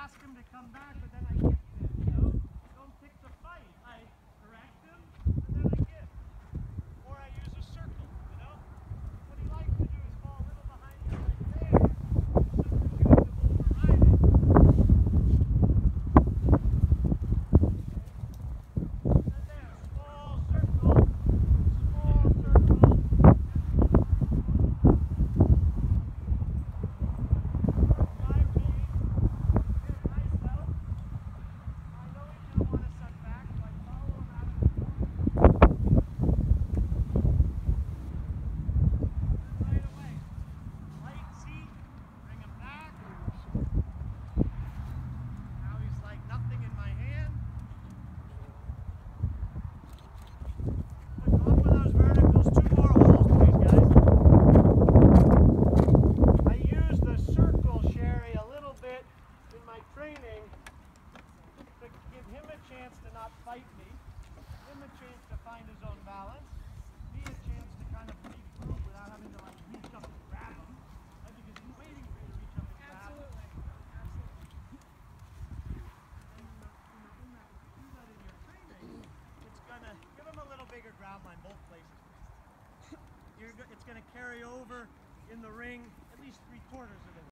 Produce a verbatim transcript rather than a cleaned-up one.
ask him to come back, but then I gift him, you know? Don't pick the fight. I correct him, and then I gift. Or I use a circle, you know? What he likes to do is fall a little behind you right there, as soon as you end up overriding. And there, small circle, small circle. Training to give him a chance to not fight me, him a chance to find his own balance, me a chance to kind of regroup without having to like reach up and grab him. I think he's waiting for you to reach up and grab him. Absolutely. And in, the, in, the, in that, do that in your training, it's gonna give him a little bigger ground line both places. You're, it's gonna carry over in the ring at least three quarters of it.